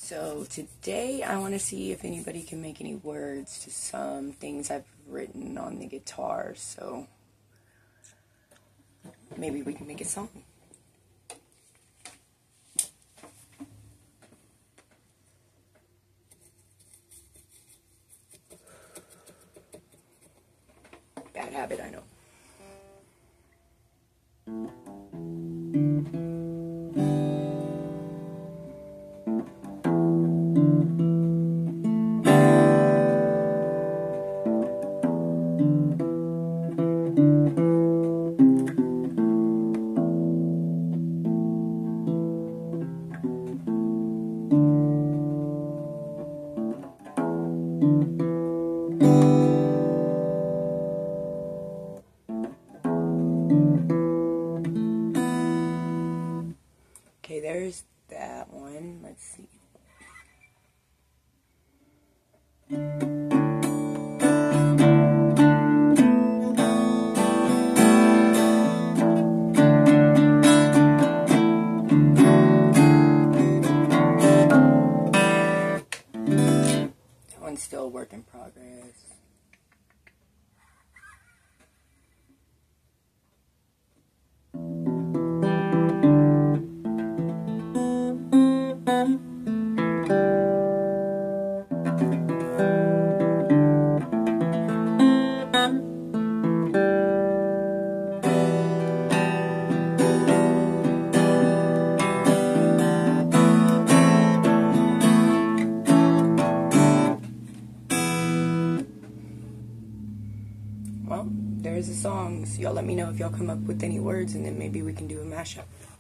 So today I want to see if anybody can make any words to some things I've written on the guitar, so maybe we can make a song. Bad habit, I know. Okay, there's that one. Let's see. That one's still a work in progress. Well, there's a song, so y'all let me know if y'all come up with any words, and then maybe we can do a mashup.